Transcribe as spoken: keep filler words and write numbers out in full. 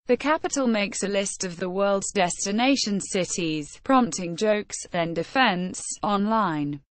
The Capital makes a list of the world's destination cities, prompting jokes, then defense, online.